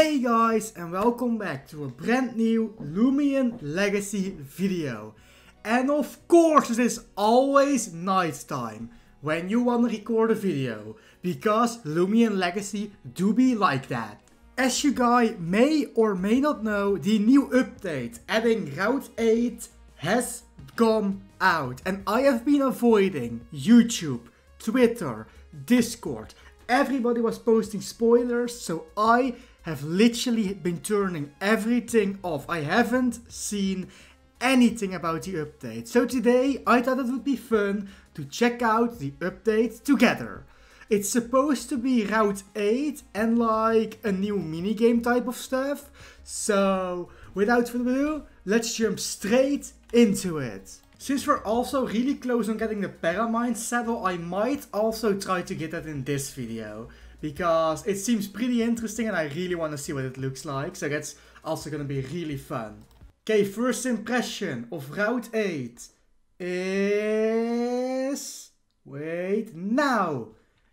Hey guys, and welcome back to a brand new Loomian Legacy video. And of course it is always nighttime when you want to record a video, because Loomian Legacy do be like that. As you guys may or may not know, the new update adding Route 8 has come out, and I have been avoiding YouTube, Twitter, Discord. Everybody was posting spoilers, so I have literally been turning everything off. I haven't seen anything about the update. So today I thought it would be fun to check out the update together. It's supposed to be Route 8 and like a new minigame type of stuff. So without further ado, let's jump straight into it. Since we're also really close on getting the Paramine saddle, I might also try to get that in this video, because it seems pretty interesting and I really want to see what it looks like, so that's also gonna be really fun. Okay, first impression of Route 8 is... wait, now!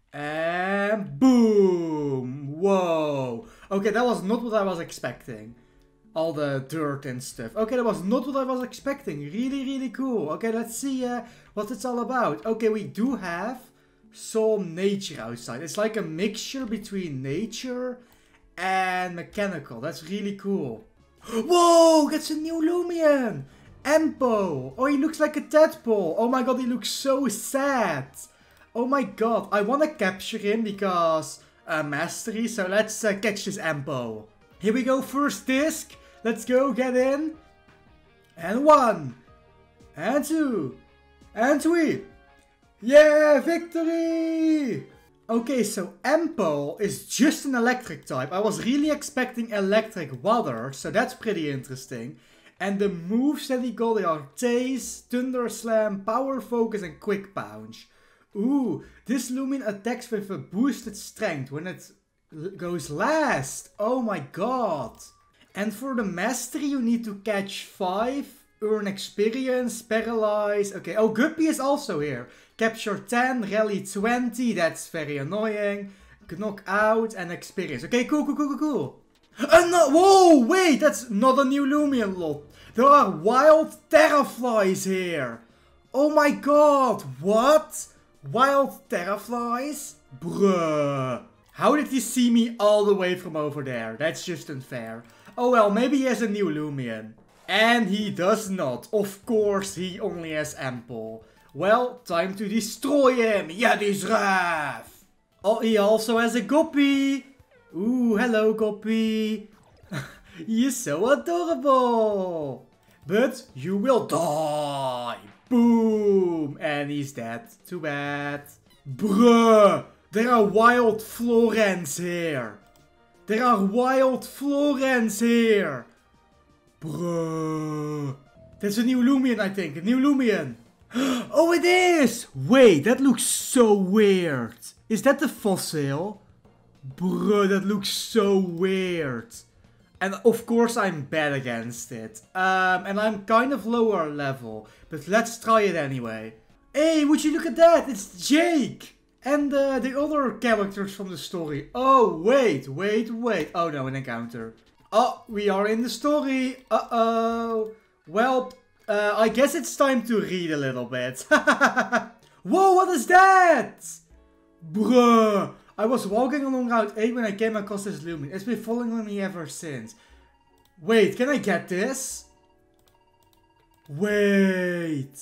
And boom! Whoa! Okay, that was not what I was expecting. All the dirt and stuff. Okay, that was not what I was expecting. Really cool. Okay, let's see what it's all about. Okay, we do have some nature outside. It's like a mixture between nature and mechanical. That's really cool. Whoa, that's a new Loomian! Empo! Oh, he looks like a tadpole. Oh my god, he looks so sad. Oh my god, I want to capture him because mastery. So let's catch this Empo. Here we go, first disc. Let's go, get in. And 1. And 2. And 3. Yeah, victory! Okay, so Empo is just an electric type. I was really expecting electric water, so that's pretty interesting. And the moves that he got are Tase, Thunder Slam, Power Focus and Quick Punch. Ooh, this Loomian attacks with a boosted strength when it goes last. Oh my god. And for the mastery you need to catch 5, earn experience, paralyze. Okay, oh, Guppy is also here. Capture 10, rally 20, that's very annoying. Knock out and experience. Okay, cool. No, whoa, wait, that's not a new Loomian lot. There are wild Terraflies here. Oh my god, what? Wild Terraflies? Bruh. How did he see me all the way from over there? That's just unfair. Oh well, maybe he has a new Loomian. And he does not. Of course, he only has Ample. Well, time to destroy him. Yeah, this Rav. Oh, he also has a Guppy. Ooh, hello Guppy. You're so adorable. But you will die. Boom. And he's dead. Too bad. Bruh. There are wild Florens here. There are wild Florens here. Bruh. That's a new Loomian, I think. A new Loomian. Oh, it is. Wait, that looks so weird. Is that the fossil? Bruh, that looks so weird. And of course I'm bad against it. And I'm kind of lower level. But let's try it anyway. Hey, would you look at that? It's Jake. And the other characters from the story. Oh, wait. Oh no, an encounter. Oh, we are in the story. Uh-oh. Well, I guess it's time to read a little bit. Whoa, what is that? Bruh. I was walking along Route 8 when I came across this Loomian. It's been following me ever since. Wait, can I get this? Wait,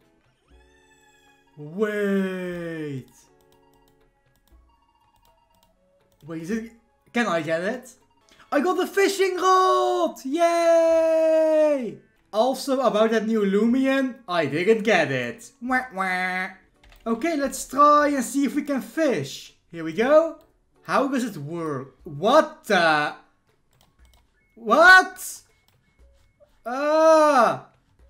is it? Can I get it? I got the fishing rod! Yay! Also, about that new Loomian, I didn't get it. Wah, wah. Okay, let's try and see if we can fish. Here we go. How does it work? What the? What? Ah!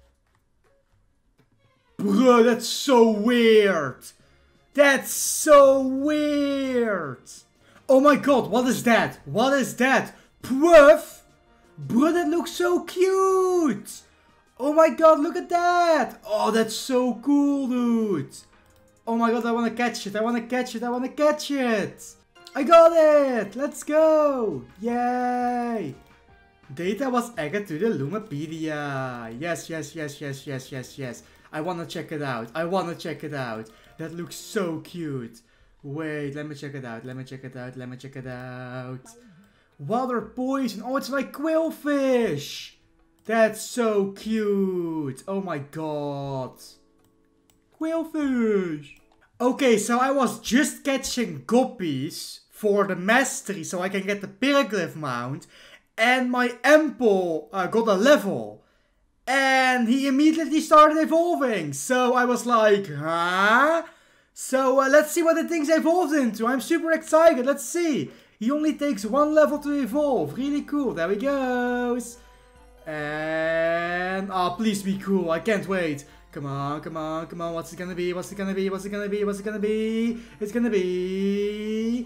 Bro, that's so weird. That's so weird. Oh my god, what is that? What is that? Puff? Bro, that looks so cute. Oh my god, look at that. Oh, that's so cool, dude. Oh my god, I want to catch it. I want to catch it. I got it! Let's go! Yay! Data was added to the Lumapedia. Yes, yes, yes, yes, yes, yes, yes. I wanna check it out. I wanna check it out. That looks so cute. Wait, let me check it out. Let me check it out. Let me check it out. Water poison. Oh, it's like Quillfish. That's so cute. Oh my god. Quillfish. Okay, so I was just catching guppies for the mastery so I can get the Pyrglyph mount. And my Ample got a level. And he immediately started evolving. So I was like, huh? So let's see what the thing's evolved into. I'm super excited. Let's see. He only takes 1 level to evolve. Really cool. There he goes. And... oh, please be cool. I can't wait. Come on, come on, come on. What's it gonna be? What's it gonna be? What's it gonna be? What's it gonna be? It's gonna be...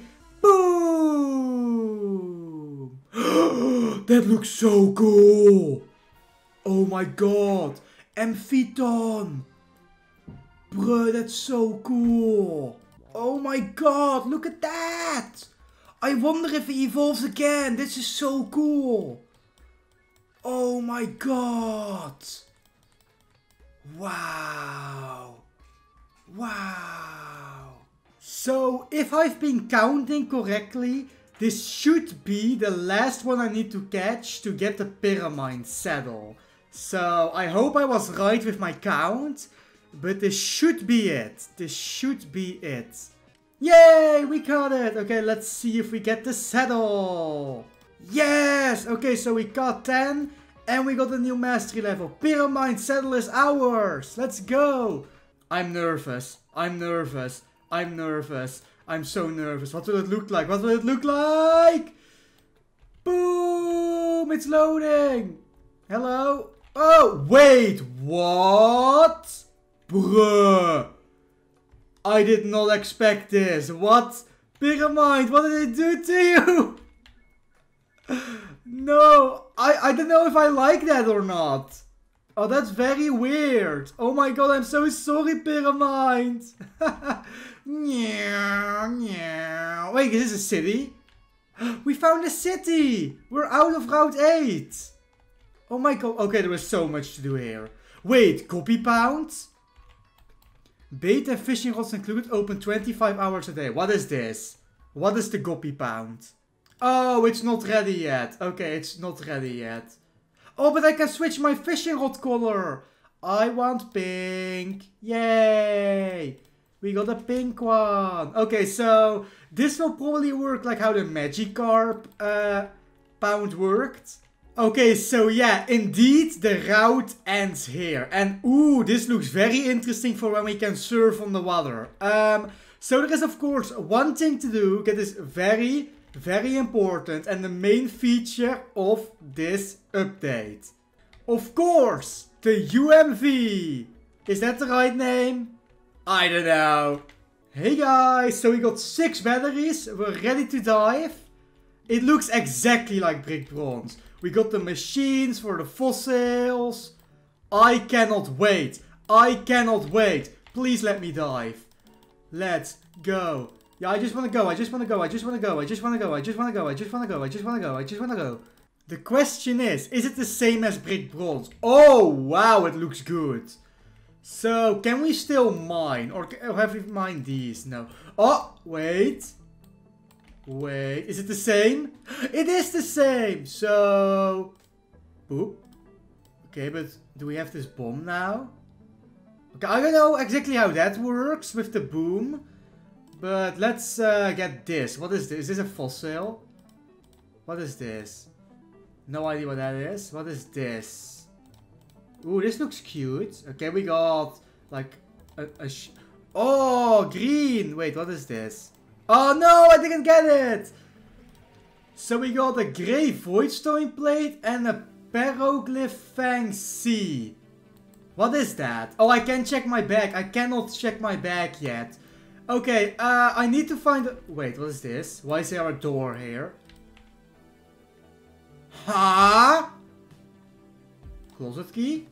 boom! That looks so cool! Oh my god! Amphiton! Bruh, that's so cool! Oh my god, look at that! I wonder if he evolves again. This is so cool! Oh my god! Wow! Wow! So, if I've been counting correctly, this should be the last one I need to catch to get the Pyramine saddle. So, I hope I was right with my count, but this should be it. This should be it. Yay! We got it! Okay, let's see if we get the saddle. Yes! Okay, so we got 10. And we got a new mastery level. Pyramine saddle is ours. Let's go. I'm nervous. I'm nervous. I'm nervous. I'm so nervous. What will it look like? What will it look like? Boom. It's loading. Hello. Oh, wait. What? Bruh. I did not expect this. What? Pyramide, what did it do to you? No, I don't know if I like that or not. Oh, that's very weird. Oh my god, I'm so sorry, Pyramide. Wait, is this a city? We found a city. We're out of Route 8. Oh my god. Okay, there was so much to do here. Wait, Guppy Pound? Bait and fishing rods included, open 25 hours a day. What is this? What is the Guppy Pound? Oh, it's not ready yet. Okay, it's not ready yet. Oh, but I can switch my fishing rod color. I want pink. Yay. We got a pink one. Okay, so this will probably work like how the Magikarp pound worked. Okay, so yeah, indeed, the route ends here. And ooh, this looks very interesting for when we can surf on the water. So there is, of course, one thing to do. That is very important and the main feature of this update. Of course, the UMV. Is that the right name? I don't know. Hey guys, so we got 6 batteries. We're ready to dive. It looks exactly like Brick Bronze. We got the machines for the fossils. I cannot wait. I cannot wait. Please let me dive. Let's go. Yeah, I just want to go. I just want to go. I just want to go. I just want to go. I just want to go. I just want to go. I just want to go. I just want to go. The question is it the same as Brick Bronze? Oh, wow, it looks good. So, can we still mine? Or have we mined these? No. Oh, wait. Wait, is it the same? It is the same. So, boop. Okay, but do we have this bomb now? Okay, I don't know exactly how that works with the boom. But let's get this. What is this? Is this a fossil? What is this? No idea what that is. What is this? Ooh, this looks cute. Okay, we got like oh, green. Wait, what is this? Oh no, I didn't get it. So we got a grey Voidstone plate and a Peroglyph Fang C. What is that? Oh, I can check my bag. I cannot check my bag yet. Okay, I need to find a... Wait, what is this? Why is there a door here? Huh? Closet key?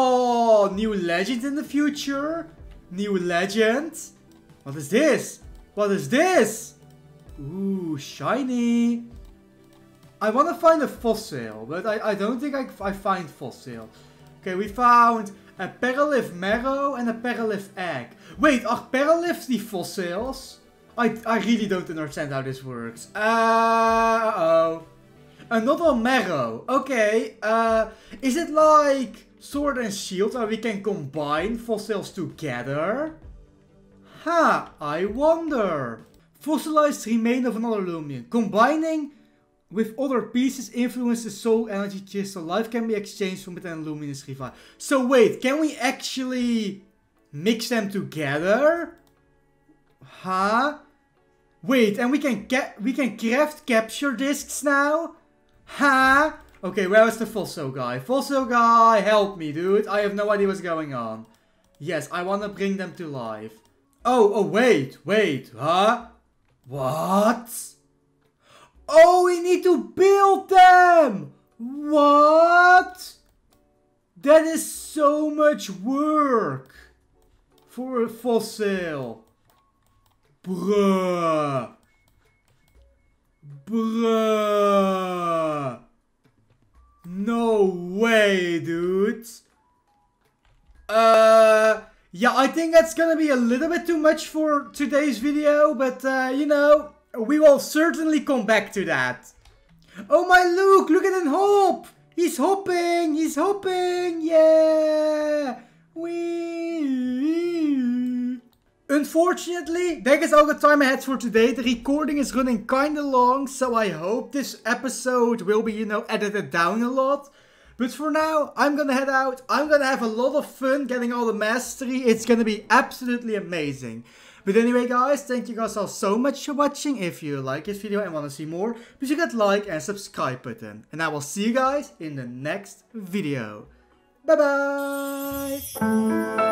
Oh, new legend in the future. New legend. What is this? What is this? Ooh, shiny. I want to find a fossil, but I don't think I find fossil. Okay, we found a Peralif marrow and a Peralif egg. Wait, are Peralifs the fossils? I really don't understand how this works. Uh-oh. Another marrow. Okay, is it like Sword and Shield where we can combine fossils together? Huh, I wonder. Fossilized remain of another Lumion. Combining with other pieces influence the soul energy crystal. Life can be exchanged from within luminous revive. So wait, can we actually mix them together? Huh? Wait, and we can craft capture discs now? Huh? Okay, where is the fossil guy? Fossil guy, help me, dude. I have no idea what's going on. Yes, I want to bring them to life. Oh, wait, huh? What? Oh, we need to build them! What? That is so much work for a fossil. Bruh. No way, dude. Yeah, I think that's gonna be a little bit too much for today's video, but you know, we will certainly come back to that. Oh my Luke, look at him hop! He's hopping, yeah! Wee. Unfortunately, that is all the time I had for today. The recording is running kinda long, so I hope this episode will be, you know, edited down a lot. But for now, I'm gonna head out. I'm gonna have a lot of fun getting all the mastery. It's gonna be absolutely amazing. But anyway, guys, thank you guys all so much for watching. If you like this video and want to see more, please hit that like and subscribe button. And I will see you guys in the next video. Bye bye!